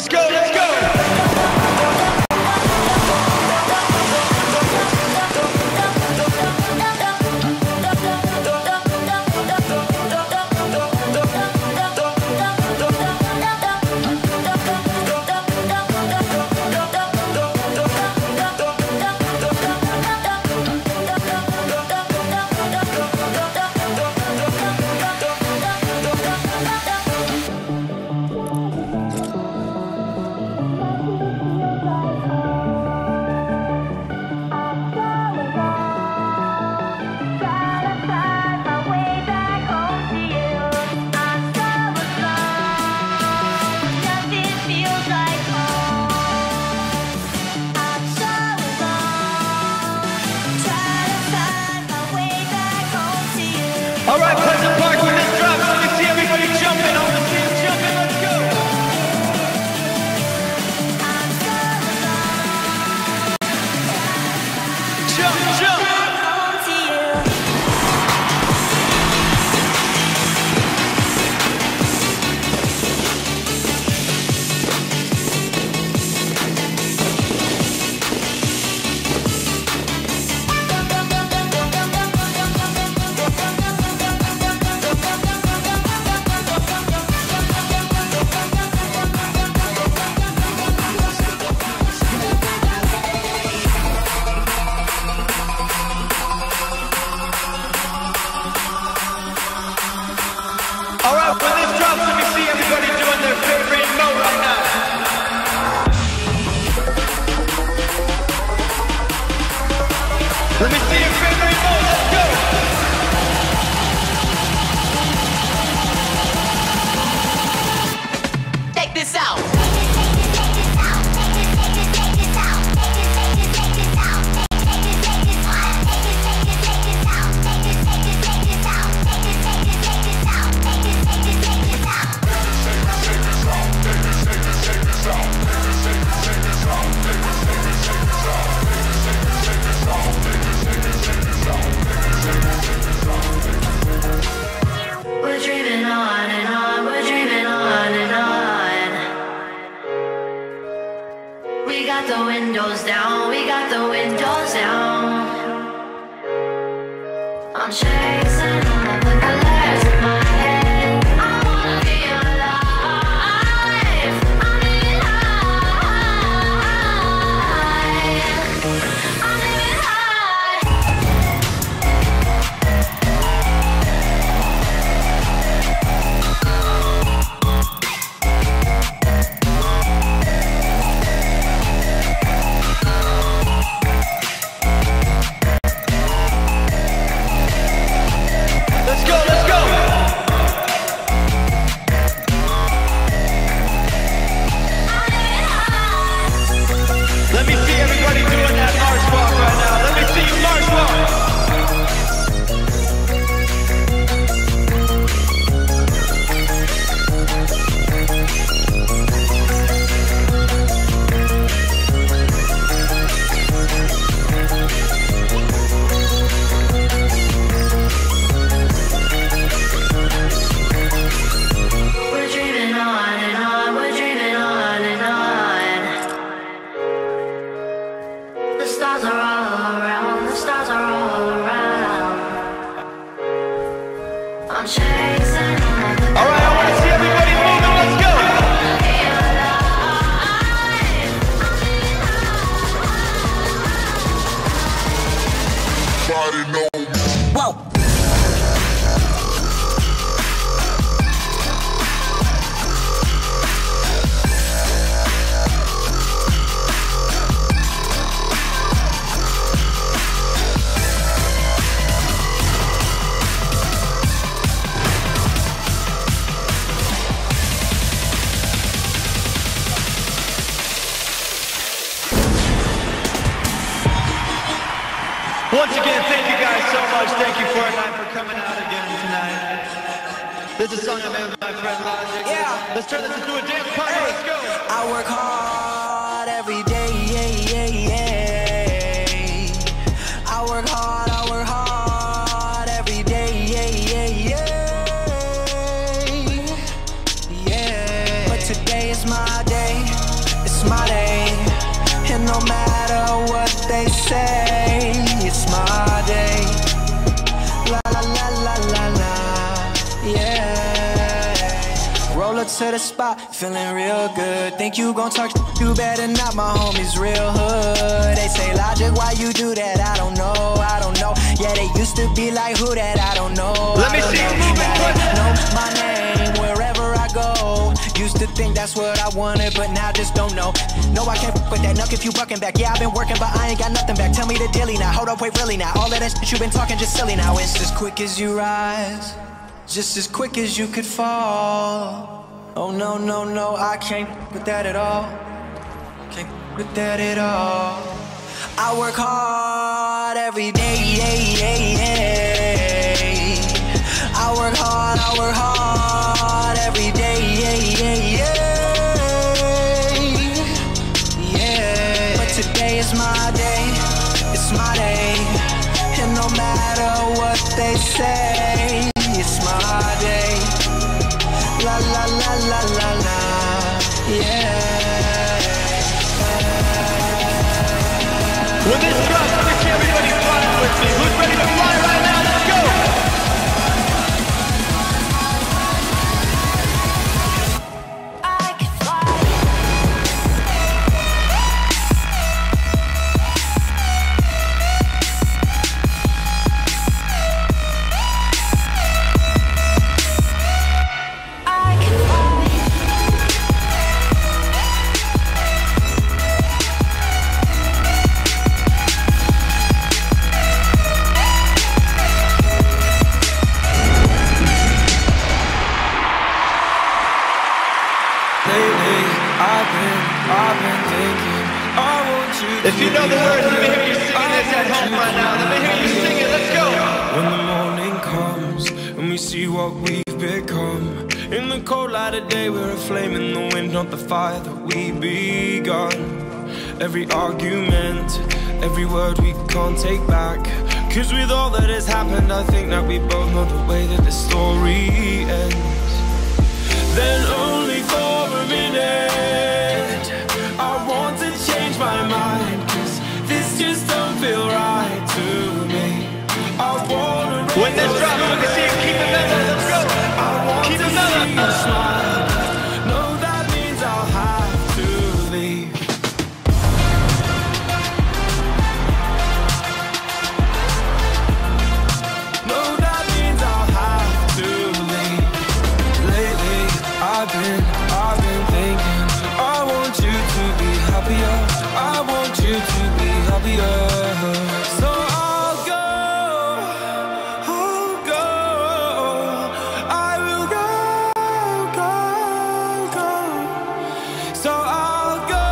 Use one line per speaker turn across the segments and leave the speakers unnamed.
Let's go, let's go! All right, Pleasant Park, when this drops, let me see everybody jumping. I want to see you jumping. Let's go. Jump, jump. All right, when this drops, let me see everybody doing their favorite mo right now. Let me see your favorite mo. Let's go.
Check this out.
We're dreaming on and on, we're dreaming on and on. We got the windows down, we got the windows down. I'm chasing all of the colors in my head. I wanna be alive. I'm living high. I'm living high.
Let's go, let's go. Let me see everybody doing that march walk right now. Let me see you march walk.
We're dreaming on and on, we're dreaming on and on. The stars are all around, the stars are all around. I'm chasing all of the
All right, I want to see everybody moving. Let's go.
Whoa.
Once again, thank you guys so much. Thank you for coming out again tonight. This is a song I made with my friend Logic.
Yeah.
Let's turn this into a dance party.
Hey.
Let's go.
I work hard every day. I work hard every day. But today is my day. what they say. It's my day. La la la la la la, yeah. Roll up to the spot, feeling real good. Think you gon' talk, you better not, my homies real hood. They say, Logic, why you do that? I don't know, I don't know. Yeah, they used to be like, who that? I don't know.
Let me see you moving, put
know my name wherever I go. Used to think that's what I wanted, but now just don't know. No, I can't with that nuck if you bucking back. Yeah, I've been working, but I ain't got nothing back. Tell me the dilly now, hold up, wait, really now. All of that shit you been talking just silly now. It's as quick as you rise, just as quick as you could fall. Oh no, no, no, I can't with that at all. Can't with that at all. I work hard every day, I work hard every day, yeah. But today is my day, it's my day. And no matter what they say, it's my day. La la la la la la, yeah.
When this drops, let me see everybody flying with me. Who's ready to fly right now? Let's go! If you know the words, let me hear you singing this at home right now. Let me hear you sing it, let's go!
When the morning comes and we see what we've become, in the cold light of day we're a flame in the wind, not the fire that we begun. Every argument, every word we can't take back, 'cause with all that has happened I think that we both know the way that the story ends. Then only for a minute I want to change my mind, 'cause this just don't feel right to me. I wanna
when this drops, let me see you keep it mellow, let's go! Keep it mellow!
Smile. No, that means I'll have to leave. No, that means I'll have to leave. Lately, I've been thinking, I want you to be happier, I want you to be happier. So I'll go, I will go. So I'll go,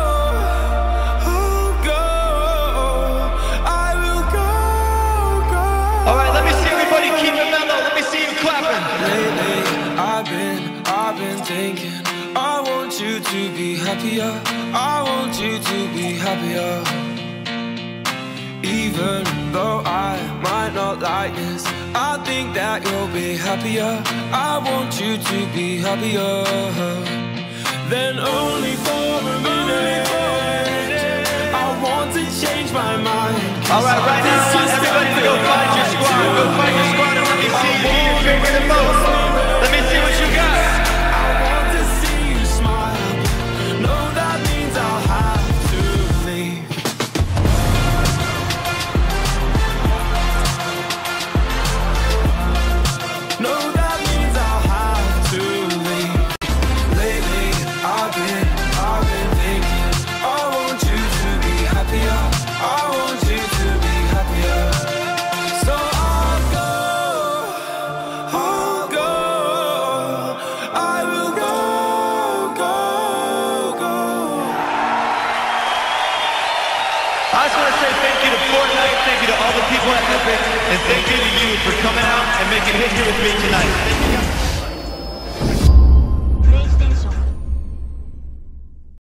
I will go.
Alright, let me see everybody keep it mellow, let me see you clapping.
Lately, I've been thinking, I want you to be happier, I want you to be happier. Even though I might not like this, I think that you'll be happier, I want you to be happier. Then only for a minute I want to change my mind.
Alright, right now I want everybody to go find your squad. Go find your squad and let me see who you're favorite the most. Let me see what you got.
I want to see you smile. No, that means I'll have to leave. No, that means I'll have to leave. Lately, I've been thinking, I want you to be happier, I want you to be happier. So I'll go, I will go.
I just want to say thank you to Fortnite, thank you to all the people at Epic, and thank you to you for coming out and making history with me tonight.